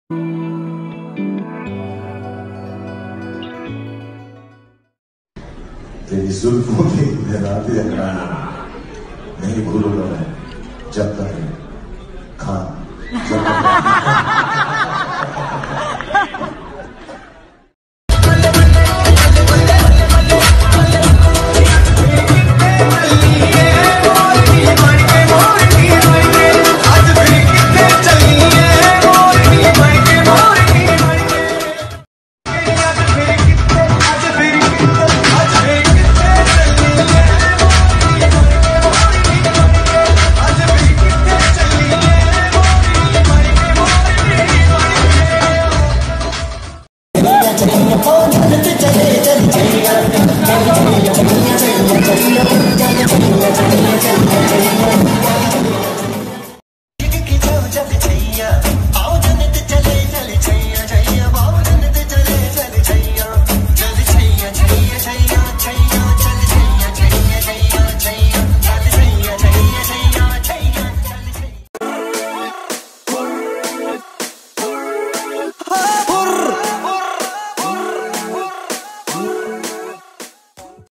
तेरी जुल्फों की लहराती अंगड़ाइयां नहीं भूलूंगा मैं जब तक है खां जब चलिए